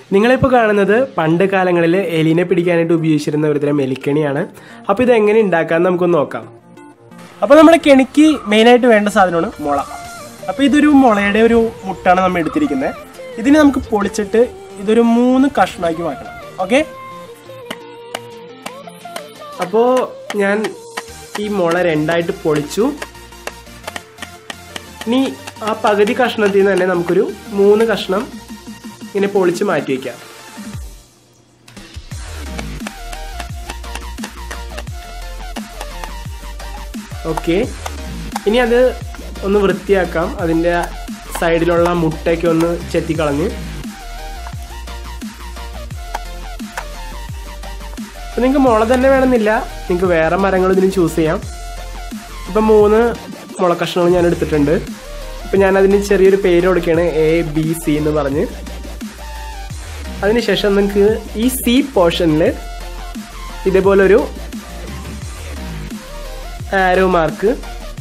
നിങ്ങളിപ്പോൾ കാണുന്നത് പണ്ട് കാലങ്ങളിൽ എലിനെ പിടിക്കാനായിട്ട് ഉപയോഗിച്ചിരുന്ന ഒരുതരം എലിക്കണിയാണ്. അപ്പോൾ ഇത് എങ്ങനെ ഉണ്ടാക്കാമെന്ന് നമുക്കൊന്ന് നോക്കാം. അപ്പോൾ നമ്മുടെ കെണിക്ക് മെയിനായിട്ട് വേണ്ട സാധനമാണ് മുള. അപ്പോൾ ഇതൊരു മുളയുടെ ഒരു മുട്ടാണ് നമ്മൾ എടുത്തിരിക്കുന്നത്. ഇതിനെ നമുക്ക് പൊളിച്ചിട്ട് ഇതൊരു 3 കഷ്ണമാക്കി മാറ്റണം. ഓക്കെ, അപ്പോൾ ഞാൻ ഈ മുള 2ആയിട്ട് പൊളിച്ചു. ഇനി ആ പകുതി കഷ്ണത്തിൽ നിന്ന് തന്നെ നമുക്കൊരു 3 കഷ്ണം ഇങ്ങനെ പൊളിച്ച് മാറ്റി വയ്ക്കാം. ഓക്കെ, ഇനി അത് ഒന്ന് വൃത്തിയാക്കാം. അതിൻ്റെ സൈഡിലുള്ള മുട്ടയൊക്കെ ഒന്ന് ചെത്തിക്കളഞ്ഞ്. അപ്പം നിങ്ങൾക്ക് മുള തന്നെ വേണമെന്നില്ല, നിങ്ങൾക്ക് വേറെ മരങ്ങൾ ഇതിന് ചൂസ് ചെയ്യാം. ഇപ്പം 3 മുള കഷ്ണങ്ങൾ ഞാൻ എടുത്തിട്ടുണ്ട്. ഇപ്പം ഞാനതിന് ചെറിയൊരു പേര് കൊടുക്കുകയാണ്, ABC എന്ന് പറഞ്ഞ്. അതിനുശേഷം നിങ്ങൾക്ക് ഈ C പോർഷനിൽ ഇതേപോലൊരു ആരോ മാർക്ക്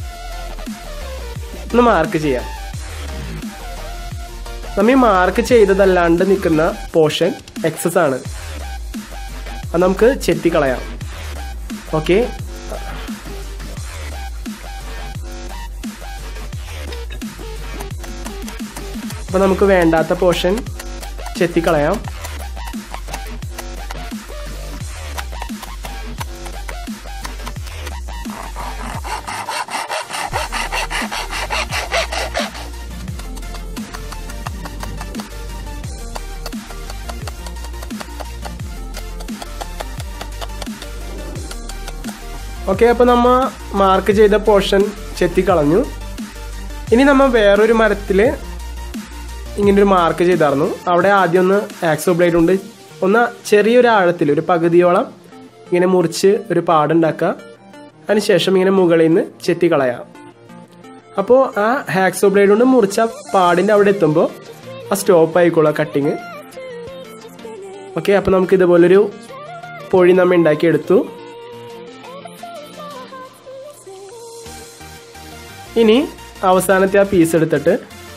ഒന്ന് മാർക്ക് ചെയ്യാം. നമ്മൾ ഈ മാർക്ക് ചെയ്തതല്ലാണ്ട് നിൽക്കുന്ന പോർഷൻ എക്സസ് ആണ്, അത് നമുക്ക് ചെത്തിക്കളയാം. ഓക്കെ, അപ്പോൾ നമുക്ക് വേണ്ടാത്ത പോർഷൻ ചെത്തിക്കളയാം. ഓക്കെ, അപ്പോൾ നമ്മൾ മാർക്ക് ചെയ്ത പോർഷൻ ചെത്തിക്കളഞ്ഞു. ഇനി നമ്മൾ വേറൊരു മരത്തിൽ ഇങ്ങനൊരു മാർക്ക് ചെയ്തായിരുന്നു. അവിടെ ആദ്യം ഒന്ന് ആക്സോ ബ്ലേഡ് കൊണ്ട് ഒന്ന് ചെറിയൊരു ആഴത്തിൽ ഒരു പകുതിയോളം ഇങ്ങനെ മുറിച്ച് ഒരു പാടുണ്ടാക്കുക. അതിനുശേഷം ഇങ്ങനെ മുകളിൽ നിന്ന് ചെത്തിക്കളയാം. അപ്പോൾ ആ ആക്സോ ബ്ലേഡ് കൊണ്ട് മുറിച്ച പാടിൻ്റെ അവിടെ എത്തുമ്പോൾ ആ സ്റ്റോപ്പ് ആയിക്കോളാം കട്ടിങ്. ഓക്കെ, അപ്പോൾ നമുക്ക് ഇതുപോലൊരു പൊഴി നമ്മൾ ഉണ്ടാക്കിയെടുത്തു. ഇനി അവസാനത്തെ ആ പീസ് എടുത്തിട്ട്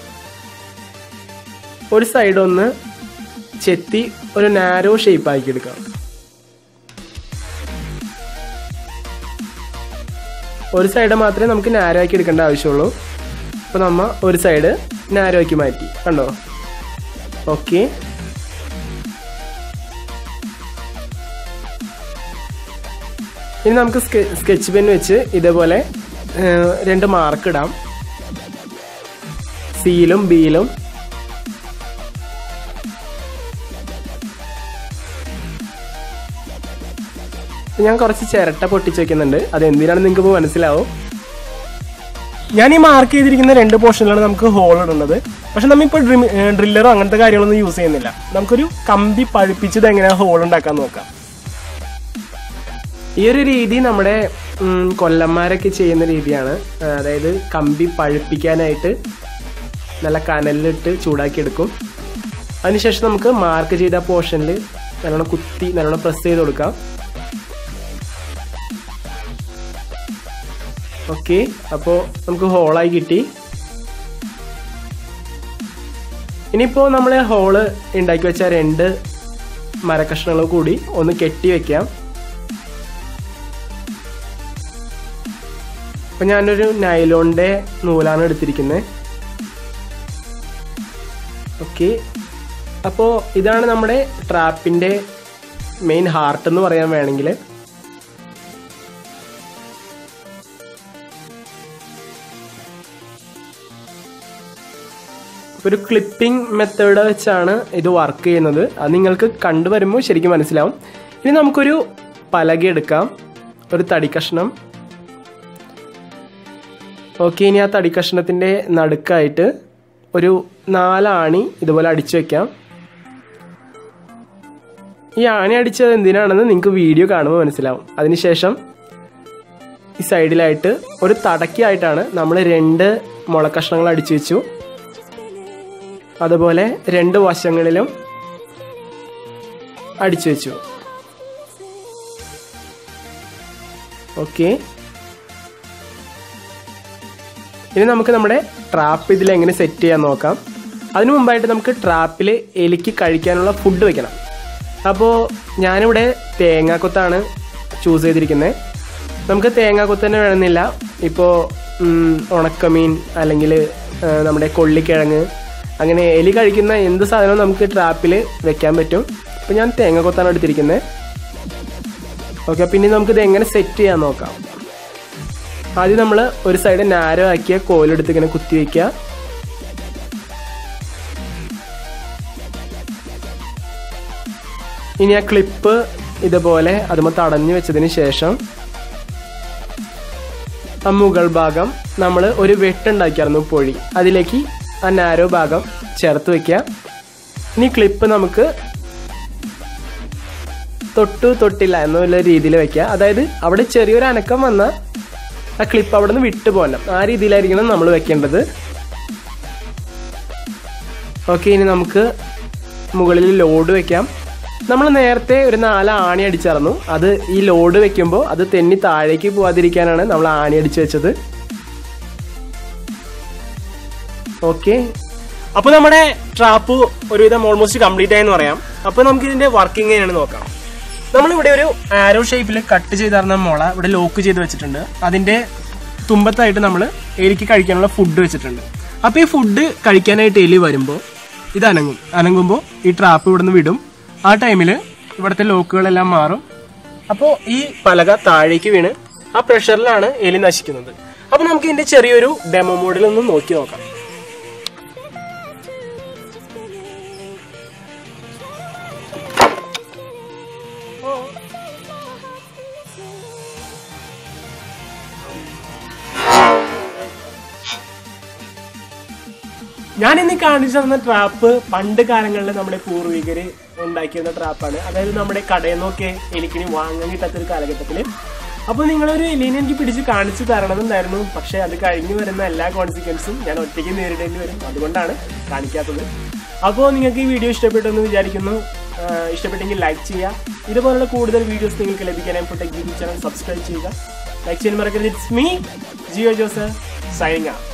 ഒരു സൈഡ് ഒന്ന് ചെത്തി ഒരു നാരോ ഷേപ്പ് ആക്കി എടുക്കാം. ഒരു സൈഡ് മാത്രമേ നമുക്ക് നാരോ ആക്കി എടുക്കേണ്ട ആവശ്യമുള്ളൂ. അപ്പോൾ നമ്മൾ ഒരു സൈഡ് നാരോ ആക്കി മാറ്റി, കണ്ടോ? ഓക്കെ, ഇനി നമുക്ക് സ്കെച്ച് പെൻ വെച്ച് ഇതേപോലെ 2 മാർക്ക് ഇടാം, സിയിലും ബിയിലും. ഞാൻ കുറച്ച് ചിരട്ട പൊട്ടിച്ച് വെക്കുന്നുണ്ട്. അത് എന്തിനാണെന്ന് നിങ്ങൾക്ക് ഇപ്പോൾ മനസ്സിലാവും. ഞാൻ ഈ മാർക്ക് ചെയ്തിരിക്കുന്ന 2 പോർഷനിലാണ് നമുക്ക് ഹോൾ ഇടുന്നത്. പക്ഷെ നമ്മളിപ്പോൾ ഡ്രില്ലറോ അങ്ങനത്തെ കാര്യങ്ങളൊന്നും യൂസ് ചെയ്യുന്നില്ല. നമുക്കൊരു കമ്പി പഴുപ്പിച്ചത് എങ്ങനെയാണ് ഹോൾ ഉണ്ടാക്കാൻ നോക്കാം. ഈ ഒരു രീതി നമ്മുടെ കൊല്ലന്മാരൊക്കെ ചെയ്യുന്ന രീതിയാണ്. അതായത് കമ്പി പഴുപ്പിക്കാനായിട്ട് നല്ല കനലിലിട്ട് ചൂടാക്കി എടുക്കും. അതിനുശേഷം നമുക്ക് മാർക്ക് ചെയ്ത പോർഷനിൽ നല്ലോണം കുത്തി നല്ലോണം പ്രസ് ചെയ്ത് കൊടുക്കാം. ഓക്കെ, അപ്പോൾ നമുക്ക് ഹോളായി കിട്ടി. ഇനിയിപ്പോൾ നമ്മൾ ഹോള് ഉണ്ടാക്കി വെച്ച 2 മരക്കഷ്ണങ്ങൾ കൂടി ഒന്ന് കെട്ടി വയ്ക്കാം. അപ്പം ഞാനൊരു നൈലോണിൻ്റെ നൂലാണ് എടുത്തിരിക്കുന്നത്. ഓക്കെ, അപ്പോൾ ഇതാണ് നമ്മുടെ ട്രാപ്പിൻ്റെ മെയിൻ ഹാർട്ട് എന്ന് പറയാൻ വേണമെങ്കിൽ. ഒരു ക്ലിപ്പിംഗ് മെത്തേഡ് വെച്ചാണ് ഇത് വർക്ക് ചെയ്യുന്നത്. അത് നിങ്ങൾക്ക് കണ്ടുവരുമ്പോൾ ശരിക്കും മനസ്സിലാവും. ഇനി നമുക്കൊരു പലക എടുക്കാം, ഒരു തടി കഷ്ണം. ഓക്കെ, ഇനി ആ തടി കഷ്ണത്തിൻ്റെ നടുക്കായിട്ട് ഒരു 4 ആണി ഇതുപോലെ അടിച്ചു വയ്ക്കാം. ഈ ആണി അടിച്ചത് എന്തിനാണെന്ന് നിങ്ങൾക്ക് വീഡിയോ കാണുമ്പോൾ മനസ്സിലാവും. അതിനുശേഷം ഈ സൈഡിലായിട്ട് ഒരു തടക്കിയായിട്ടാണ് നമ്മൾ 2 മുളക്കഷ്ണങ്ങൾ അടിച്ചു വെച്ചു. അതുപോലെ 2 വശങ്ങളിലും അടിച്ചു വെച്ചു. ഓക്കെ, ഇനി നമുക്ക് നമ്മുടെ ട്രാപ്പ് ഇതിൽ എങ്ങനെ സെറ്റ് ചെയ്യാൻ നോക്കാം. അതിനു മുമ്പായിട്ട് നമുക്ക് ട്രാപ്പിൽ എലിക്ക് കഴിക്കാനുള്ള ഫുഡ് വെക്കണം. അപ്പോൾ ഞാനിവിടെ തേങ്ങാക്കൊത്താണ് ചൂസ് ചെയ്തിരിക്കുന്നത്. നമുക്ക് തേങ്ങാക്കൊത്ത് തന്നെ വേണമെന്നില്ല. ഇപ്പോൾ ഉണക്കമീൻ അല്ലെങ്കിൽ നമ്മുടെ കൊള്ളിക്കിഴങ്ങ് അങ്ങനെ എലി കഴിക്കുന്ന എന്ത് സാധനവും നമുക്ക് ട്രാപ്പിൽ വെക്കാൻ പറ്റും. അപ്പോൾ ഞാൻ തേങ്ങാക്കൊത്താണ് എടുത്തിരിക്കുന്നത്. ഓക്കെ, പിന്നെ നമുക്കിത് എങ്ങനെ സെറ്റ് ചെയ്യാൻ നോക്കാം. ആദ്യം നമ്മൾ ഒരു സൈഡ് നാരോ ആക്കിയ കോലെടുത്ത് ഇങ്ങനെ കുത്തി വയ്ക്കുക. ഇനി ആ ക്ലിപ്പ് ഇതുപോലെ അതുമ്പോൾ തടഞ്ഞു വെച്ചതിന് ശേഷം ആ മുകൾ ഭാഗം നമ്മൾ ഒരു വെട്ടുണ്ടാക്കിയായിരുന്നു പൊഴി, അതിലേക്ക് ആ നാരോ ഭാഗം ചേർത്ത് വയ്ക്കുക. ഇനി ക്ലിപ്പ് നമുക്ക് തൊട്ടില്ല എന്നുള്ള രീതിയിൽ വയ്ക്കുക. അതായത് അവിടെ ചെറിയൊരു അനക്കം വന്നാൽ ആ ക്ലിപ്പ് അവിടെ നിന്ന് വിട്ടു പോകണം. ആ രീതിയിലായിരിക്കണം നമ്മൾ വെക്കേണ്ടത്. ഓക്കെ, ഇനി നമുക്ക് മുകളിൽ ലോഡ് വെക്കാം. നമ്മൾ നേരത്തെ ഒരു 4 ആണി അടിച്ചിറന്നു. അത് ഈ ലോഡ് വെക്കുമ്പോൾ അത് തെന്നി താഴേക്ക് പോവാതിരിക്കാനാണ് നമ്മൾ ആണി അടിച്ച് വെച്ചത്. ഓക്കെ, അപ്പോൾ നമ്മുടെ ട്രാപ്പ് ഒരുവിധം ഓൾമോസ്റ്റ് കംപ്ലീറ്റ് ആയെന്ന് പറയാം. അപ്പോൾ നമുക്ക് ഇതിന്റെ വർക്കിംഗ് എങ്ങനെയാണ് നോക്കാം. നമ്മളിവിടെ ഒരു ആരോ ഷേപ്പിൽ കട്ട് ചെയ്തിരുന്ന മുള ഇവിടെ ലോക്ക് ചെയ്ത് വെച്ചിട്ടുണ്ട്. അതിന്റെ തുമ്പത്തായിട്ട് നമ്മൾ എലിക്ക് കഴിക്കാനുള്ള ഫുഡ് വെച്ചിട്ടുണ്ട്. അപ്പോൾ ഈ ഫുഡ് കഴിക്കാനായിട്ട് എലി വരുമ്പോൾ ഇത് അനങ്ങുമ്പോൾ ഈ ട്രാപ്പ് ഇവിടെ നിന്ന് വിടും. ആ ടൈമിൽ ഇവിടുത്തെ ലോക്കുകളെല്ലാം മാറും. അപ്പോൾ ഈ പലക താഴേക്ക് വീണ് ആ പ്രഷറിലാണ് എലി നശിക്കുന്നത്. അപ്പോൾ നമുക്ക് ഇതിന്റെ ചെറിയൊരു ഡെമോ മോഡിൽ ഒന്ന് നോക്കി നോക്കാം. ഞാൻ ഇന്ന് കാണിച്ചു തന്ന ട്രാപ്പ് പണ്ട് കാലങ്ങളിൽ നമ്മുടെ പൂർവികര് ഉണ്ടാക്കിയിരുന്ന ട്രാപ്പാണ്. അതായത് നമ്മുടെ കടയിൽ നിന്നൊക്കെ എലിക്കിനി വാങ്ങാൻ കിട്ടാത്തൊരു കാലഘട്ടത്തിൽ. അപ്പോൾ നിങ്ങളൊരു എലിനെ എനിക്ക് പിടിച്ച് കാണിച്ചു തരണമെന്നുണ്ടായിരുന്നു. പക്ഷേ അത് കഴിഞ്ഞു വരുന്ന എല്ലാ കോൺസിക്വൻസും ഞാൻ ഒറ്റയ്ക്ക് നേരിടേണ്ടി വരും. അതുകൊണ്ടാണ് കാണിക്കാത്തത്. അപ്പോൾ നിങ്ങൾക്ക് ഈ വീഡിയോ ഇഷ്ടപ്പെട്ടെന്ന് വിചാരിക്കുന്നു. ഇഷ്ടപ്പെട്ടെങ്കിൽ ലൈക്ക് ചെയ്യുക. ഇതുപോലുള്ള കൂടുതൽ വീഡിയോസ് നിങ്ങൾക്ക് ലഭിക്കാനായി ടെക് യൂട്യൂബ് ചാനൽ സബ്സ്ക്രൈബ് ചെയ്യുക. ലൈക്ക് ചെയ്യാൻ മറക്കരുത്. It's me Geo Joseph signing out.